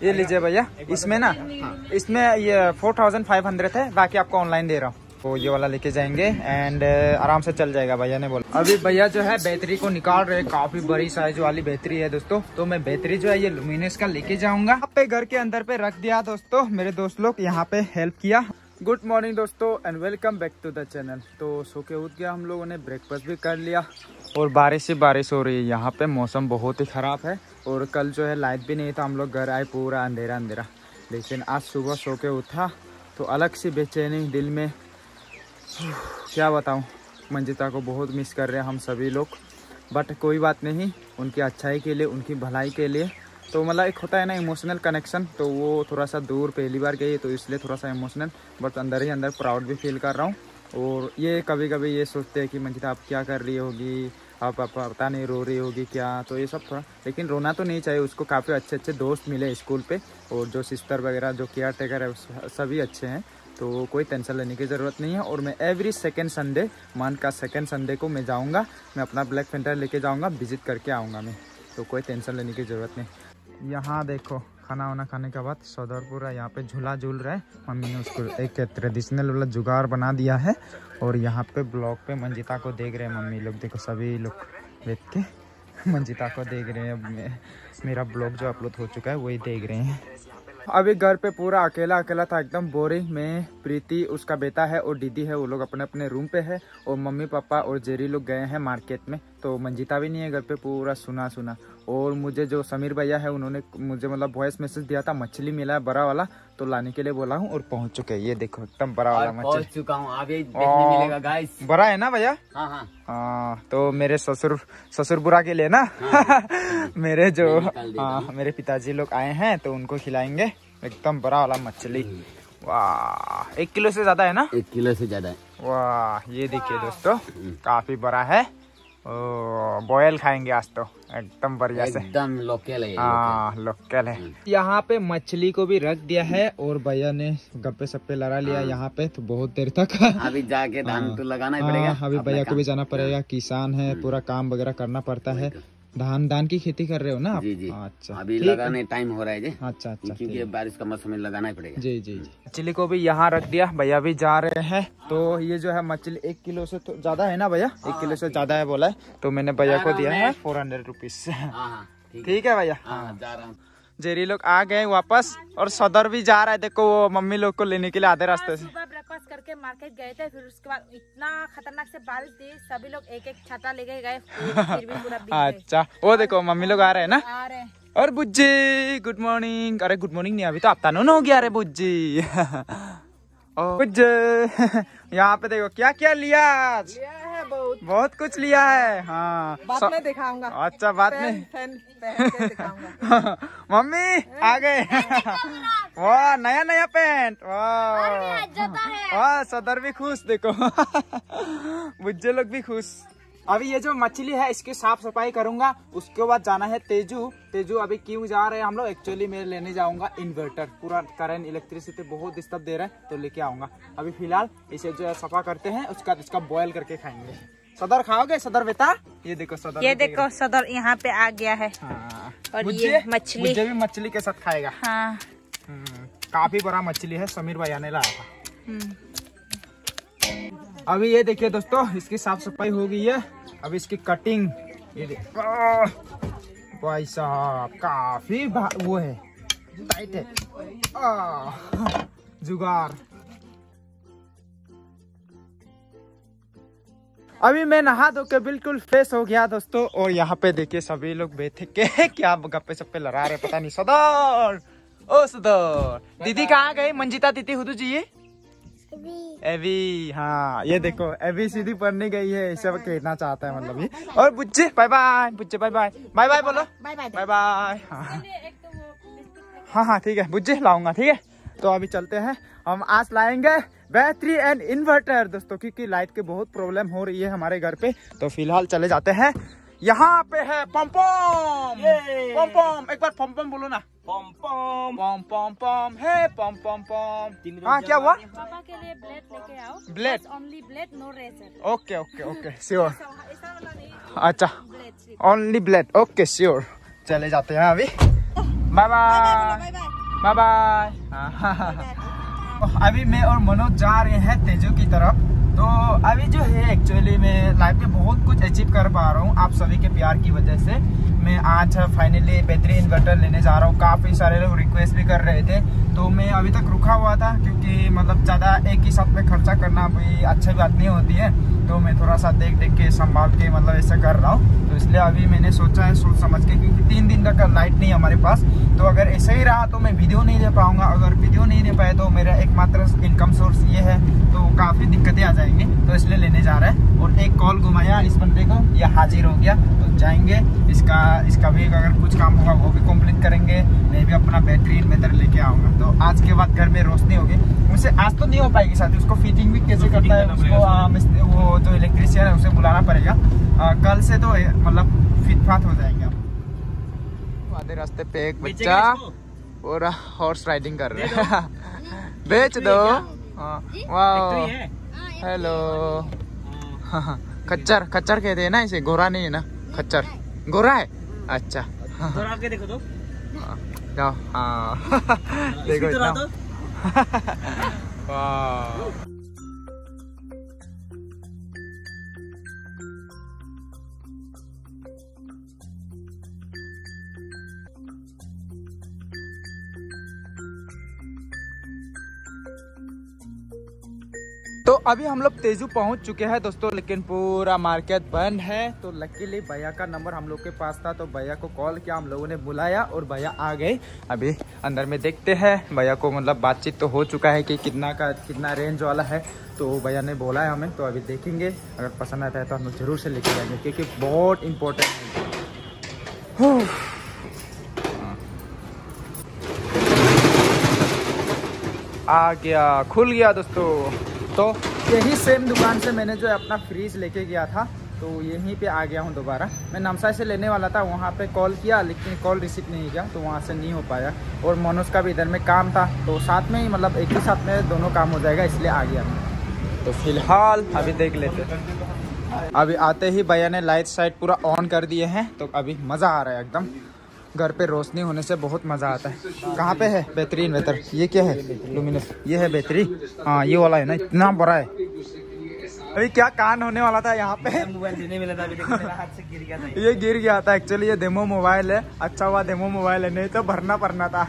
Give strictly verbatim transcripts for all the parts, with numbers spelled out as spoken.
ये लीजिए भैया, इसमें ना इसमें ये फोर थाउजेंड फाइव हंड्रेड है, बाकी आपको ऑनलाइन दे रहा हूँ। तो ये वाला लेके जाएंगे एंड आराम से चल जाएगा, भैया ने बोला। अभी भैया जो है बैटरी को निकाल रहे हैं, काफी बड़ी साइज वाली बैटरी है दोस्तों। तो मैं बैटरी जो है ये लुमिनस का लेके जाऊंगा। यहाँ पे घर के अंदर पे रख दिया दोस्तों, मेरे दोस्त लोग यहाँ पे हेल्प किया। गुड मॉर्निंग दोस्तों and welcome back to the channel. तो सो के उठ गया, हम लोगों ने ब्रेकफास्ट भी कर लिया और बारिश ही बारिश हो रही है यहाँ पे। मौसम बहुत ही ख़राब है और कल जो है लाइट भी नहीं था, हम लोग घर आए पूरा अंधेरा अंधेरा। लेकिन आज सुबह सो के उठा तो अलग सी बेचैनी दिल में, क्या बताऊँ। मंजिता को बहुत मिस कर रहे हैं हम सभी लोग, बट कोई बात नहीं, उनकी अच्छाई के लिए, उनकी भलाई के लिए। तो मतलब एक होता है ना इमोशनल कनेक्शन, तो वो थोड़ा सा दूर पहली बार गई तो इसलिए थोड़ा सा इमोशनल, बट अंदर ही अंदर प्राउड भी फील कर रहा हूँ। और ये कभी कभी ये सोचते हैं कि मंजिता आप क्या कर रही होगी, आप आप पता नहीं रो रही होगी क्या, तो ये सब थोड़ा, लेकिन रोना तो नहीं चाहिए। उसको काफ़ी अच्छे अच्छे दोस्त मिले स्कूल पे, और जो सिस्टर वगैरह जो केयर टेकर है सभी अच्छे हैं, तो कोई टेंशन लेने की ज़रूरत नहीं है। और मैं एवरी सेकेंड संडे, मंथ का सेकेंड संडे को मैं जाऊँगा, मैं अपना ब्लैक पेंटर लेके जाऊँगा, विजिट करके आऊँगा मैं, तो कोई टेंशन लेने की ज़रूरत नहीं। यहाँ देखो खाना वाना खाने के बाद सदरपुरा यहाँ पे झूला झूल रहा है। मम्मी ने उसको एक ट्रेडिशनल वाला जुगाड़ बना दिया है। और यहाँ पे ब्लॉग पे मंजिता को देख रहे हैं मम्मी लोग, देखो सभी लोग बैठ के मंजिता को देख रहे हैं। मेरा ब्लॉग जो अपलोड हो चुका है वही देख रहे हैं। अभी घर पे पूरा अकेला अकेला था, एकदम बोरिंग। मैं, प्रीति, उसका बेटा है और दीदी है, वो लोग अपने अपने रूम पे है। और मम्मी पापा और जेरी लोग गए हैं मार्केट में, तो मंजिता भी नहीं है घर पे, पूरा सुना सुना। और मुझे जो समीर भैया है उन्होंने मुझे मतलब वॉइस मैसेज दिया था, मछली मिला है बड़ा वाला, तो लाने के लिए बोला हूँ और पहुँच चुके हैं। ये देखो एकदम बड़ा वाला मछली पहुँच चुका हूँ, अभी देखने मिलेगा गाइस। बड़ा है ना भैया? हाँ हाँ हाँ। तो मेरे ससुर ससुर बुरा के लिए ना हाँ, मेरे जो हाँ मेरे पिताजी लोग आए हैं तो उनको खिलाएंगे। एकदम बड़ा वाला मछली, वाह, एक किलो से ज्यादा है ना? एक किलो से ज्यादा है। वाह, ये देखिए दोस्तों, काफी बड़ा है। बॉयल खाएंगे आज तो एकदम बढ़िया से, एकदम लोकल है। हाँ लोकल है। यहाँ पे मछली को भी रख दिया है और भैया ने गप्पे सप्पे लड़ा लिया यहाँ पे, तो बहुत देर तक अभी जाके धान तो लगाना ही पड़ेगा। अभी भैया को भी जाना पड़ेगा, किसान है, पूरा काम वगैरह करना पड़ता है। धान धान की खेती कर रहे हो ना आप? जी जी। अच्छा, अभी लगाने टाइम हो रहा है जी। अच्छा अच्छा, क्योंकि बारिश का मौसम में लगाना ही पड़ेगा। जी जी जी। मछली को भी यहाँ रख दिया, भैया भी जा रहे हैं। तो ये जो है मछली एक किलो से तो ज्यादा है ना भैया? एक किलो से ज्यादा है बोला है, तो मैंने भैया को दिया है फोर हंड्रेड रुपीज। ठीक है भैया, जा रहा हूँ। जेरी लोग आ गए वापस और सदर भी जा रहा है, देखो वो मम्मी लोग को लेने के लिए आधे रास्ते से। सुबह ब्रेकफास्ट करके मार्केट गए थे, फिर उसके बाद इतना खतरनाक से बारिश थी, सभी लोग एक एक छाता लेके गए, फिर भी पूरा भीग गए। अच्छा, वो देखो मम्मी लोग आ रहे हैं ना, आ रहे हैं। और बुज्जी गुड मॉर्निंग। अरे गुड मॉर्निंग नहीं, अभी तो आफ्टरनून हो गया। अरे बुज्जी बुज्जी यहाँ पे देखो क्या क्या लिया आज। बहुत बहुत कुछ लिया है। हाँ बाद में दिखाऊंगा। अच्छा बाद में फैन, फैन के दिखाऊंगा। मम्मी आ गए। वाह नया नया पैंट, वाह वाह, सदर भी खुश, देखो बुज्जे लोग भी खुश। अभी ये जो मछली है इसकी साफ सफाई करूंगा, उसके बाद जाना है तेजू। तेजू अभी क्यों जा रहे हैं हम लोग, एक्चुअली मैं लेने जाऊंगा इन्वर्टर, पूरा करंट इलेक्ट्रिसिटी बहुत डिस्टर्ब दे रहा है, तो लेके आऊंगा। अभी फिलहाल इसे जो है सफा करते हैं, उसके बाद इसका बॉयल करके खाएंगे। सदर खाओगे सदर बेटा? ये देखो सदर, ये देखो सदर यहाँ पे आ गया है। हाँ। और ये मछली, मुझे भी मछली के साथ खाएगा। हाँ। काफी बड़ा मछली है, समीर भैया ने लाया था। अभी ये देखिए दोस्तों, इसकी साफ सफाई हो गई है, अभी इसकी कटिंग। ये देखो भाई साहब, काफी वो है, टाइट है जुगाड़। अभी मैं नहा धो के बिल्कुल फ्रेश हो गया दोस्तों, और यहाँ पे देखिए सभी लोग बैठे के क्या गप्पे सप्पे लड़ा रहे, पता नहीं। सदर, ओ सदर, दीदी कहाँ गई? मंजिता दीदी हुदू जी, ये एवी, हाँ ये देखो एवी सीधी पढ़ने गई है, इसे कहना चाहता है मतलब ये। और Buchche bye bye, Buchche bye bye, bye bye बोलो, बाय बाय बाय बाय। हाँ हाँ ठीक है बुच्चे लाऊंगा, ठीक है। तो अभी चलते हैं, हम आज लाएंगे बैटरी एंड इन्वर्टर दोस्तों, क्योंकि लाइट की बहुत प्रॉब्लम हो रही है हमारे घर पे। तो फिलहाल चले जाते हैं, यहाँ पे है पम पम पम पम, एक बार पम पम बोलो ना, पम पम पम पम पम है पम पम पम। हाँ क्या हुआ? पापा के लिए ब्लेड लेके आओ। Blade? Only blade, no razor. Okay okay okay sure. अच्छा ओनली ब्लेड, ओके श्योर। चले जाते हैं अभी, बाय बाय। Bye bye. अभी मैं और मनोज जा रहे हैं तेजू की तरफ। तो अभी जो है एक्चुअली मैं लाइफ में बहुत कुछ अचीव कर पा रहा हूँ आप सभी के प्यार की वजह से। मैं आज फाइनली बैटरी इन्वर्टर लेने जा रहा हूँ। काफ़ी सारे लोग रिक्वेस्ट भी कर रहे थे, तो मैं अभी तक रुका हुआ था क्योंकि मतलब ज़्यादा एक ही साथ में खर्चा करना भी अच्छी बात नहीं होती है। तो मैं थोड़ा सा देख देख के संभाल के मतलब ऐसा कर रहा हूँ। तो इसलिए अभी मैंने सोचा है सोच समझ के, क्योंकि तीन दिन तक लाइट नहीं है हमारे पास। तो अगर ऐसे ही रहा तो मैं वीडियो नहीं दे पाऊँगा। अगर वीडियो नहीं दे पाए तो मेरा एकमात्र इनकम सोर्स ये है, तो काफ़ी दिक्कतें आ जाएंगी। तो इसलिए लेने जा रहे हैं। और एक कॉल घुमाया इस बंदे को, यह हाजिर हो गया। तो जाएंगे, इसका इसका भी अगर कुछ काम होगा वो भी कंप्लीट करेंगे। मैं भी अपना बैटरी इन्वर्टर लेके आऊँगा। तो आज के बाद घर में रोशनी होगी। मुझसे आज तो नहीं हो पाएगी साथी, उसको फिटिंग भी कैसे करता है उसको आ, वो जो इलेक्ट्रिशियन है उसे बुलाना पड़ेगा। आ, कल से तो मतलब फिटफाट हो जाएंगे। आधे रास्ते पे एक बच्चा पूरा हॉर्स राइडिंग कर रहा है। बेच दो। वाह, हेलो। खच्चर खच्चर कहते हैं ना इसे, घोड़ा नहीं है ना, खच्चर घोड़ा है। अच्छा आपके देखो तो जाओ। हाँ देखो इतना। वाह, तो अभी हम लोग तेजू पहुंच चुके हैं दोस्तों, लेकिन पूरा मार्केट बंद है। तो लकीली भैया का नंबर हम लोग के पास था, तो भैया को कॉल किया, हम लोगों ने बुलाया और भैया आ गए। अभी अंदर में देखते हैं। भैया को मतलब बातचीत तो हो चुका है कि कितना का कितना रेंज वाला है, तो भैया ने बोला है हमें। तो अभी देखेंगे, अगर पसंद आता है तो हम लोग जरूर से लेके जाएंगे, क्योंकि बहुत इम्पोर्टेंट है। आ गया, खुल गया दोस्तों। तो यही सेम दुकान से मैंने जो अपना फ्रीज लेके गया था, तो यहीं पे आ गया हूँ दोबारा। मैं नमसाई से लेने वाला था, वहाँ पे कॉल किया लेकिन कॉल रिसीव नहीं किया, तो वहाँ से नहीं हो पाया। और मनोज का भी इधर में काम था, तो साथ में ही मतलब एक ही साथ में दोनों काम हो जाएगा, इसलिए आ गया मैं। तो फिलहाल अभी देख लेते हैं। अभी आते ही भैया ने लाइट साइट पूरा ऑन कर दिए हैं, तो अभी मज़ा आ रहा है एकदम। घर पे रोशनी होने से बहुत मज़ा आता है। कहाँ पे है बेहतरीन बेहतर? ये क्या है? लुमिनस। ये है बेहतरी। हाँ ये वाला है ना, इतना बड़ा है। अभी क्या कांड होने वाला था यहाँ पे। मोबाइल देने मिला था, अभी देखो मेरा हाथ से गिर गया था। ये गिर गया था एक्चुअली। ये डेमो मोबाइल है। अच्छा हुआ डेमो मोबाइल है, नहीं तो भरना पड़ना था।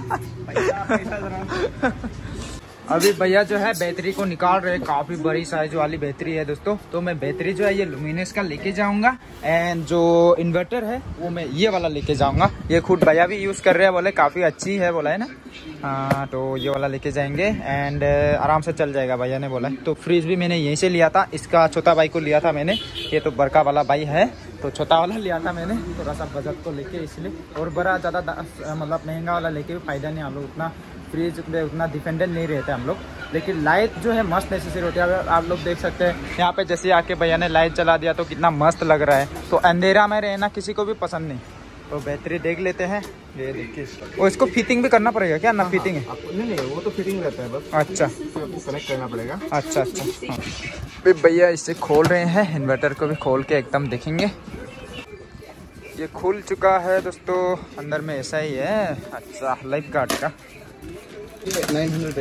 अभी भैया जो है बैटरी को निकाल रहे हैं। काफी बड़ी साइज वाली बैटरी है दोस्तों। तो मैं बैटरी जो है ये लुमिनस का लेके जाऊंगा, एंड जो इन्वर्टर है वो मैं ये वाला लेके जाऊंगा। ये खुद भैया भी यूज कर रहे हैं, बोले काफी अच्छी है बोला है ना। हाँ तो ये वाला लेके जाएंगे एंड आराम से चल जाएगा भैया ने बोला है। तो फ्रिज भी मैंने यहीं से लिया था, इसका छोटा भाई को लिया था मैंने। ये तो बड़का वाला भाई है, तो छोटा वाला लिया था मैंने, थोड़ा सा बजट को लेके इसलिए। और बड़ा ज़्यादा मतलब महंगा वाला लेके भी फायदा नहीं, हम लोग उतना फ्रिज पे उतना डिपेंडेंट नहीं रहते हम लोग। लेकिन लाइट जो है मस्त नेसेसरी होती है। आप लोग देख सकते हैं यहाँ पे जैसे आके भैया ने लाइट चला दिया तो कितना मस्त लग रहा है। तो अंधेरा में रहना किसी को भी पसंद नहीं। तो बैटरी देख लेते हैं। ये देखिए, और इसको फिटिंग भी करना पड़ेगा क्या? ना फिटिंग है? नहीं नहीं, वो तो फिटिंग रहता है बस। अच्छा, आपको कनेक्ट करना पड़ेगा। अच्छा अच्छा। हाँ फिर भैया इसे खोल रहे हैं, इन्वर्टर को भी खोल के एकदम देखेंगे। ये खुल चुका है दोस्तों, अंदर में ऐसा ही है। अच्छा, लाइफ गार्ड का नाइन हंड्रेड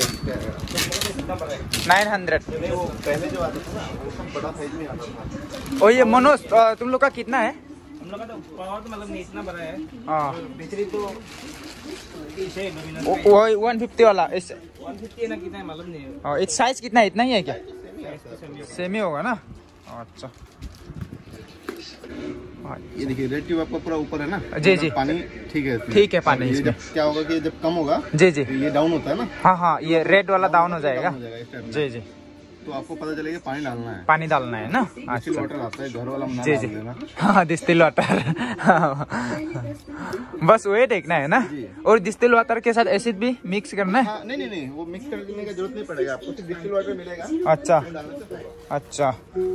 नाइन हंड्रेड पहले जो आता था ना वो सब बड़ा साइज में आता था। और ये मनोज तुम लोग का कितना है? हम लोग का तो पावर तो मतलब नहीं इतना बड़ा है। हाँ बैटरी तो वही वन फिफ्टी वाला। इस वन फिफ्टी ना कितना है मालूम नहीं है। और इस साइज कितना है? इतना ही है क्या? सेम ही होगा ना। अच्छा ये देखिए रेड ट्यूब आपका पूरा ऊपर है ना। जी जी, पानी ठीक है। ठीक है पानी। ये जब क्या होगा कि जब कम होगा जी जी, ये डाउन होता है ना। हाँ हाँ, ये रेड वाला डाउन हो जाएगा। जी जी, तो आपको पता चलेगा पानी डालना है। पानी डालना है ना। अच्छा, वाटर आता है घर वाला। जी जी, हाँ डिस्टिल वाटर। बस वही देखना है ना। और डिस्टिल वाटर के साथ एसिड भी मिक्स करना है? हाँ, नहीं नहीं नहीं, वो मिक्स करने की जरूरत नहीं पड़ेगा आपको, सिर्फ डिस्टिल वाटर मिलेगा। अच्छा अच्छा।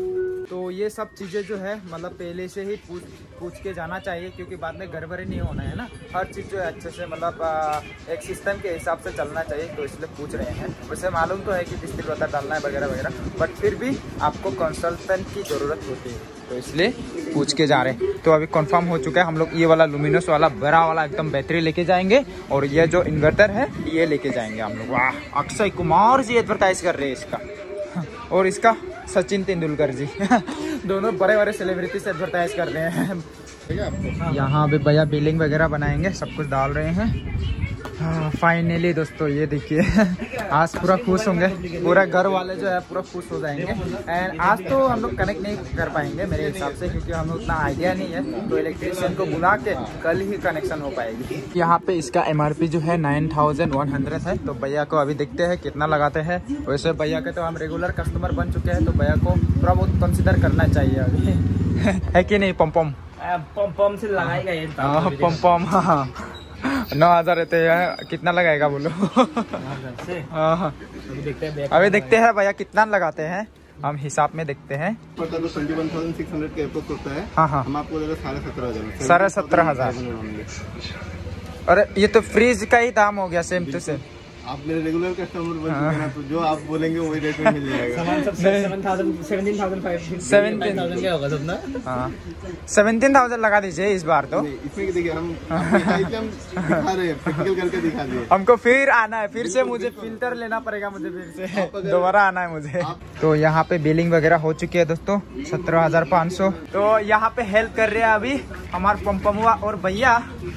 तो ये सब चीज़ें जो है मतलब पहले से ही पूछ पूछ के जाना चाहिए, क्योंकि बाद में गड़बड़ी नहीं होना है ना। हर चीज़ जो है अच्छे से मतलब एक सिस्टम के हिसाब से चलना चाहिए, तो इसलिए पूछ रहे हैं। उसे मालूम तो है कि बिस्तर पत्ता डालना है वगैरह वगैरह, बट फिर भी आपको कंसल्टेंट की ज़रूरत होती है, तो इसलिए पूछ के जा रहे हैं। तो अभी कंफर्म हो चुका है, हम लोग ये वाला लुमिनस वाला बड़ा वाला एकदम बैटरी लेके जाएंगे, और ये जो इन्वर्टर है ये लेके जाएंगे हम लोग। वाह, अक्षय कुमार जी एडवर्टाइज कर रहे हैं इसका, और इसका सचिन तेंदुलकर जी दोनों बड़े बड़े सेलिब्रिटी से एडवर्टाइज कर रहे हैं। यहाँ पे भैया बिलिंग वगैरह बनाएंगे, सब कुछ डाल रहे हैं। हाँ फाइनली दोस्तों ये देखिए आज पूरा खुश होंगे, पूरा घर वाले जो है पूरा खुश हो जाएंगे। एंड आज तो हम लोग कनेक्ट नहीं कर पाएंगे मेरे हिसाब से, क्योंकि हमें उतना आइडिया नहीं है, तो इलेक्ट्रिशियन को बुला के कल ही कनेक्शन हो पाएगी। यहाँ पे इसका एमआरपी जो है नाइन थाउजेंड वन हंड्रेड है, तो भैया को अभी देखते हैं कितना लगाते हैं। वैसे भैया के तो हम रेगुलर कस्टमर बन चुके हैं, तो भैया को थोड़ा बहुत कंसिडर करना चाहिए अभी है कि नहीं। पम पम पम पम से लगाएगा ये पम पम हाँ नौ हजार रहते हैं, कितना लगाएगा बोलो। हाँ अभी देखते हैं अभी देखते हैं भैया कितना लगाते हैं, हम हिसाब में देखते हैं। पता तो twenty one thousand six hundred के अप्रोक्स होता है। हाँ हाँ हम आपको देगा साढ़े सत्रह हजार साढ़े सत्रह हजार अरे ये तो फ्रीज का ही दाम हो गया सेम टू सेम। आप मेरे रेगुलर कस्टमर बन चुके हैं ना, तो जो आप बोलेंगे वही रेट में मिल जाएगा। सामान सब seven thousand seventeen thousand five seventeen thousand क्या होगा सब ना। हाँ सेवनटीन थाउजेंड लगा दीजिए इस बार तो। नहीं, इसमें देखिए हम इसलिए हम दिखा रहे हैं, प्रैक्टिकल करके दिखा दिए। हमको फिर आना है, फिर से मुझे फिल्टर लेना पड़ेगा, मुझे फिर से दोबारा आना है मुझे। तो यहाँ पे बिलिंग वगैरह हो चुकी है दोस्तों, सत्रह हजार पाँच सौ। तो यहाँ पे हेल्प कर रहे हैं अभी हमारे पंपमुआ और भैया।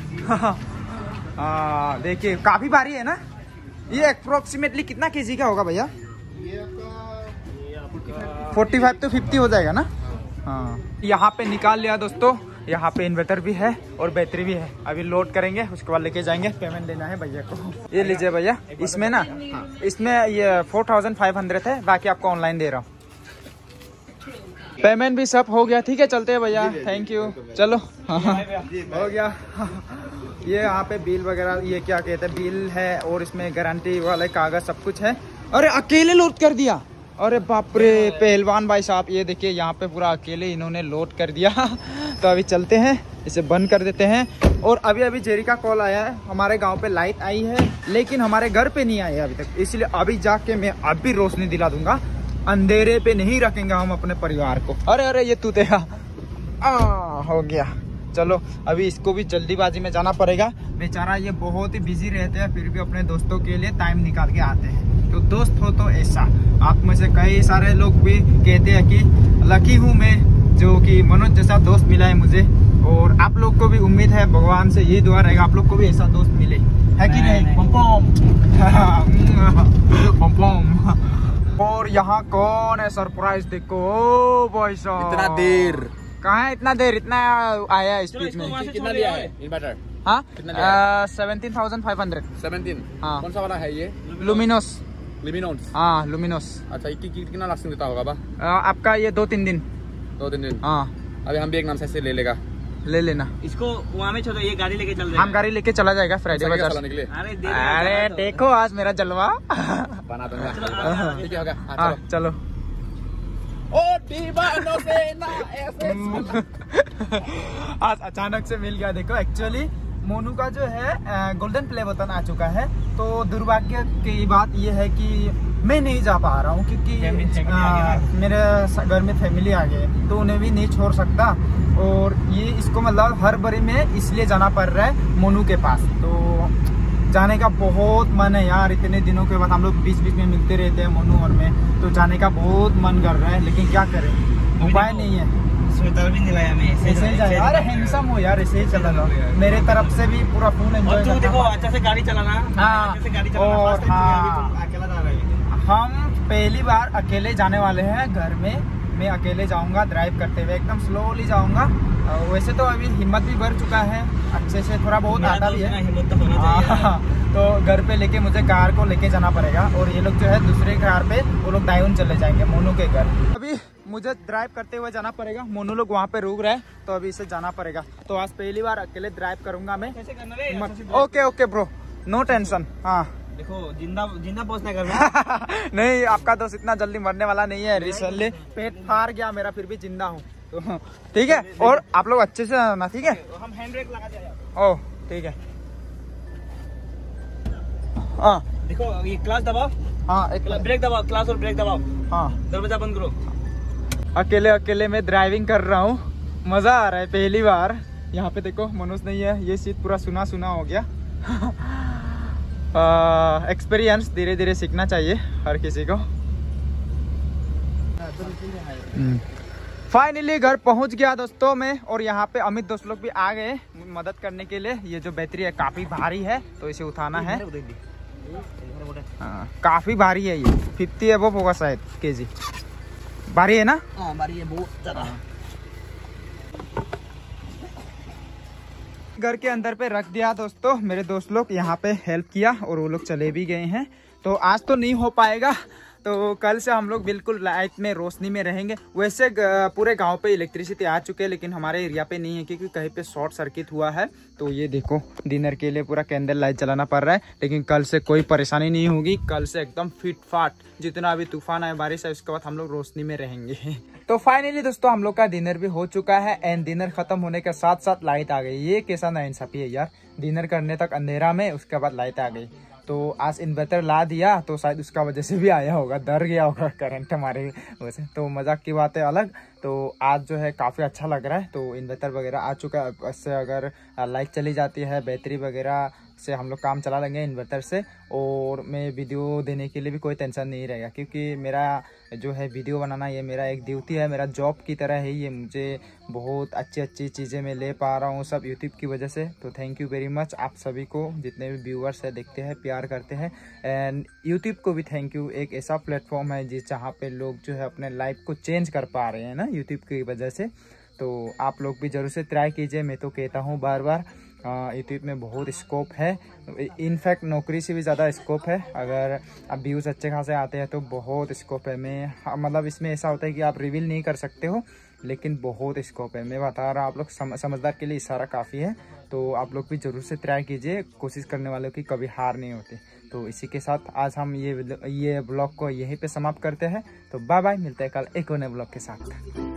देखिए काफी भारी है ना ये, अप्रोक्सीमेटली कितना केजी का होगा भैया? ये आपका फोर्टी फाइव टू फिफ्टी हो जाएगा ना। हाँ यहाँ पे निकाल लिया दोस्तों, यहाँ पे इन्वर्टर भी है और बैटरी भी है। अभी लोड करेंगे, उसके बाद लेके जाएंगे। पेमेंट देना है भैया को। ये लीजिए भैया, इसमें ना इसमें ये फोर थाउजेंड फाइव हंड्रेड है, बाकी आपको ऑनलाइन दे रहा हूँ। पेमेंट भी सब हो गया, ठीक है चलते हैं भैया, थैंक यू। चलो हाँ हो गया। ये यहाँ पे बिल वगैरह ये क्या कहते हैं बिल है, और इसमें गारंटी वाले कागज सब कुछ है। अरे अकेले लोड कर दिया, अरे बाप रे पहलवान भाई साहब, ये देखिए यहाँ पे पूरा अकेले इन्होंने लोड कर दिया। तो अभी चलते हैं, इसे बंद कर देते हैं। और अभी अभी जेरी का कॉल आया है, हमारे गांव पे लाइट आई है लेकिन हमारे घर पे नहीं आई है अभी तक, इसलिए अभी जाके मैं अभी रोशनी दिला दूंगा। अंधेरे पे नहीं रखेंगे हम अपने परिवार को। अरे अरे ये तू तेरा हो गया। चलो अभी इसको भी जल्दीबाजी में जाना पड़ेगा, बेचारा ये बहुत ही बिजी रहते हैं, फिर भी अपने दोस्तों के लिए टाइम निकाल के आते हैं। तो दोस्त हो तो ऐसा, आप में से कई सारे लोग भी कहते हैं कि लकी हूँ मैं जो कि मनोज जैसा दोस्त मिला है मुझे, और आप लोग को भी उम्मीद है भगवान से ये दुआ रहेगा आप लोग को भी ऐसा दोस्त मिले, है कि नहीं? पम पम। और यहाँ कौन है सरप्राइज देखो भाई साहब, इतना देर कहाँ है? इतना देर इतना आया है स्पीच में। कितना दिया है इन्वर्टर? हाँ कितना seventeen thousand five hundred seventeen. हाँ कौन सा वाला है ये? लुमिनोस। लुमिनोस। हाँ लुमिनोस। अच्छा ये कितना लास्टिंग देता होगा बा? आपका ये दो तीन दिन दो तीन दिन हाँ अभी हम भी एक नाम से ले लेगा, ले लेना। इसको वहाँ में छोड़ो, ये गाड़ी लेके चल हम गाड़ी लेके चला जाएगा फ्राइडे बाजार। निकले। अरे देखो आज मेरा जलवा बना दूंगा, ठीक है होगा। हाँ चलो। आज अचानक से मिल गया। देखो एक्चुअली मोनू का जो है गोल्डन प्ले बटन आ चुका है, तो दुर्भाग्य की बात ये है कि मैं नहीं जा पा रहा हूँ, क्योंकि आ, मेरे घर में फैमिली आ गए, तो उन्हें भी नहीं छोड़ सकता। और ये इसको मतलब हर बारी में इसलिए जाना पड़ रहा है मोनू के पास। तो जाने का बहुत मन है यार, इतने दिनों के बाद हम लोग बीच बीच में मिलते रहते हैं मोनू और मैं, तो जाने का बहुत मन कर रहा है, लेकिन क्या करें उपाय नहीं है। स्वेटर भी नहीं लाया मैं, ऐसे ही जाए। अरे हैंडसम हो यार, ऐसे ही चला लो, मेरे तरफ से भी पूरा फुल एंजॉय करना। देखो अच्छा से गाड़ी चलाना। हाँ अच्छे से गाड़ी चलाना। और हाँ अकेला जा रहा है। हम पहली बार अकेले जाने वाले हैं घर में। मैं अकेले जाऊंगा ड्राइव करते हुए, एकदम स्लोली जाऊंगा। वैसे तो अभी हिम्मत भी बढ़ चुका है अच्छे से, थोड़ा बहुत आता भी है हिम्मत तो होना चाहिए। तो घर पे लेके मुझे कार को लेके जाना पड़ेगा, और ये लोग जो है दूसरे कार पे वो लोग डायन चले जाएंगे मोनू के घर। अभी मुझे ड्राइव करते हुए जाना पड़ेगा, मोनू लोग वहाँ पे रुक रहे हैं, तो अभी इसे जाना पड़ेगा। तो आज पहली बार अकेले ड्राइव करूंगा मैं। Okay okay bro, no tension. हाँ देखो जिंदा जिंदा पहुंचना करना। नहीं, आपका दोस्त इतना जल्दी मरने वाला नहीं है। रिसेंटली पेट फाड़ गया मेरा, फिर भी जिंदा हूँ तो ठीक है। और आप लोग अच्छे से आना, ठीक है। हम हैंड ब्रेक लगा दिया। ओह ठीक है। हाँ देखो ये क्लास दबाओ, हाँ एक ब्रेक दबाओ, क्लास और ब्रेक दबाओ। हाँ, दरवाजा बंद करो। अकेले अकेले मैं ड्राइविंग कर रहा हूँ, मजा आ रहा है पहली बार। यहाँ पे देखो मनोज नहीं है, ये सीट पूरा सुना सुना हो गया। एक्सपीरियंस धीरे धीरे सीखना चाहिए हर किसी को। फाइनली घर पहुंच गया दोस्तों मैं, और यहाँ पे अमित दोस्त लोग भी आ गए मदद करने के लिए। ये जो बैटरी है काफी भारी है, तो इसे उठाना है। हाँ, काफी भारी है, ये फिफ्टी एबव होगा शायद केजी। भारी है ना? हाँ भारी है बहुत ज्यादा। घर के अंदर पे रख दिया दोस्तों। मेरे दोस्त लोग यहाँ पे हेल्प किया और वो लोग चले भी गए हैं। तो आज तो नहीं हो पाएगा, तो कल से हम लोग बिल्कुल लाइट में, रोशनी में रहेंगे। वैसे पूरे गांव पे इलेक्ट्रिसिटी आ चुके हैं, लेकिन हमारे एरिया पे नहीं है क्योंकि कहीं पे शॉर्ट सर्किट हुआ है। तो ये देखो डिनर के लिए पूरा कैंडल लाइट जलाना पड़ रहा है, लेकिन कल से कोई परेशानी नहीं होगी। कल से एकदम फिट फाट, जितना अभी तूफान आए, बारिश है, उसके बाद हम लोग रोशनी में रहेंगे। तो फाइनली दोस्तों हम लोग का डिनर भी हो चुका है, एंड डिनर खत्म होने के साथ साथ लाइट आ गई। ये कैसा नाइंसाफी है यार, डिनर करने तक अंधेरा में, उसके बाद लाइट आ गई। तो आज इन्वर्टर ला दिया, तो शायद उसका वजह से भी आया होगा, डर गया होगा करंट हमारे वजह से। तो मजाक की बात है अलग। तो आज जो है काफ़ी अच्छा लग रहा है। तो इन्वर्टर वगैरह आ चुका है, इससे अगर लाइट चली जाती है, बैटरी वगैरह से हम लोग काम चला लेंगे इन्वर्टर से। और मैं वीडियो देने के लिए भी कोई टेंशन नहीं रहेगा, क्योंकि मेरा जो है वीडियो बनाना, ये मेरा एक ड्यूटी है, मेरा जॉब की तरह है ये। मुझे बहुत अच्छी अच्छी चीज़ें मैं ले पा रहा हूँ, सब यूट्यूब की वजह से। तो थैंक यू वेरी मच आप सभी को, जितने भी व्यूअर्स है, देखते हैं, प्यार करते हैं। एंड यूट्यूब को भी थैंक यू। एक ऐसा प्लेटफॉर्म है जिस जहाँ पे लोग जो है अपने लाइफ को चेंज कर पा रहे हैं ना यूट्यूब की वजह से। तो आप लोग भी ज़रूर से ट्राई कीजिए। मैं तो कहता हूँ बार बार, यूट्यूब में बहुत स्कोप है। इनफैक्ट नौकरी से भी ज़्यादा स्कोप है। अगर अब व्यूज़ अच्छे खासे आते हैं तो बहुत स्कोप है। मैं मतलब इसमें ऐसा होता है कि आप रिवील नहीं कर सकते हो, लेकिन बहुत स्कोप है। मैं बता रहा हूँ, आप लोग सम, समझदार के लिए इशारा काफ़ी है। तो आप लोग भी ज़रूर से ट्राई कीजिए। कोशिश करने वालों की कभी हार नहीं होती। तो इसी के साथ आज हम ये ये ब्लॉग को यहीं पे समाप्त करते हैं। तो बाय बाय, मिलते हैं कल एक और नए ब्लॉग के साथ।